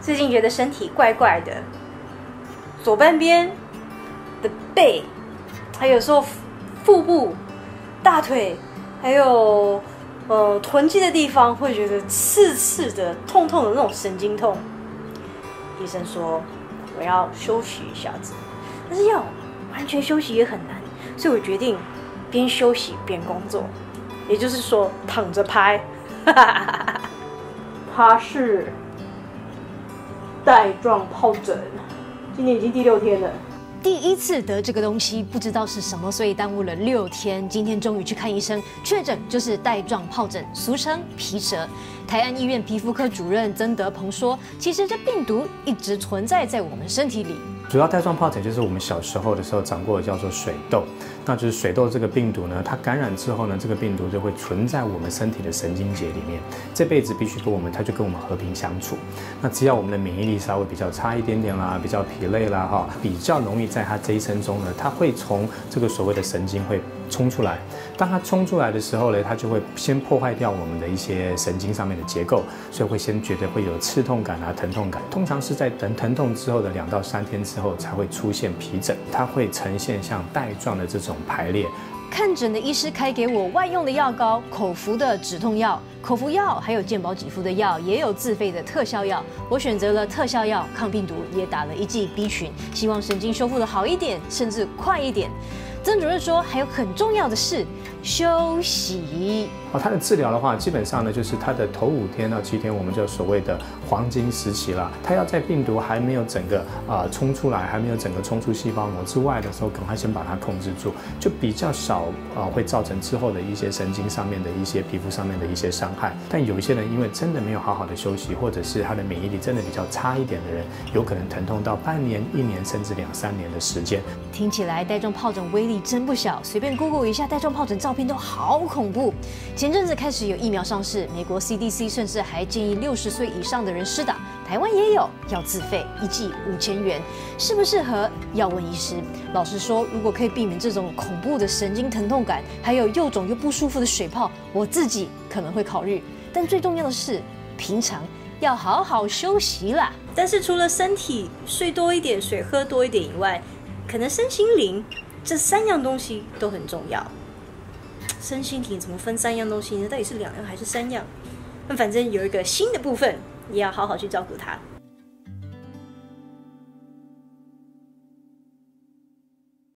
最近觉得身体怪怪的，左半边的背，还有时候腹部、大腿，还有臀肌的地方，会觉得刺刺的、痛痛的那种神经痛。医生说我要休息一下子，但是要完全休息也很难，所以我决定边休息边工作，也就是说躺着拍。他是带状疱疹，今年已经第6天了。 第一次得这个东西，不知道是什么，所以耽误了6天。今天终于去看医生，确诊就是带状疱疹，俗称皮蛇。台安医院皮肤科主任曾德鹏说，其实这病毒一直存在在我们身体里。 主要带状疱疹就是我们小时候的时候长过的，叫做水痘。那就是水痘这个病毒呢，它感染之后呢，这个病毒就会存在我们身体的神经节里面，这辈子必须它就跟我们和平相处。那只要我们的免疫力稍微比较差一点点啦，比较疲累啦，比较容易在它这一生中呢，它会从这个所谓的神经会冲出来。当它冲出来的时候呢，它就会先破坏掉我们的一些神经上面的结构，所以会先觉得会有刺痛感啊、疼痛感。通常是在疼痛之后的2到3天之后才会出现皮疹，它会呈现像带状的这种排列。 看诊的医师开给我外用的药膏、口服的止痛药、口服药，还有健保给付的药，也有自费的特效药。我选择了特效药，抗病毒，也打了1剂 B 群，希望神经修复的好一点，甚至快一点。曾主任说，还有很重要的是休息。 它的治疗的话，基本上呢，就是它的头5天到7天，我们就所谓的黄金时期了。它要在病毒还没有整个冲出来，还没有整个冲出细胞膜之外的时候，赶快先把它控制住，就比较少会造成之后的一些神经上面的一些皮肤上面的一些伤害。但有一些人因为真的没有好好的休息，或者是他的免疫力真的比较差一点的人，有可能疼痛到半年、1年甚至2、3年的时间。 听起来带状疱疹威力真不小，随便 Google 一下带状疱疹照片都好恐怖。前阵子开始有疫苗上市，美国 CDC 甚至还建议60岁以上的人施打，台湾也有，要自费，1剂5000元，适不适合要问医师。老实说，如果可以避免这种恐怖的神经疼痛感，还有又肿又不舒服的水泡，我自己可能会考虑。但最重要的是，平常要好好休息啦。 但是除了身体睡多一点、水喝多一点以外，可能身心灵这3样东西都很重要。身心灵怎么分3样东西呢？到底是2样还是3样？那反正有一个新的部分，也要好好去照顾它。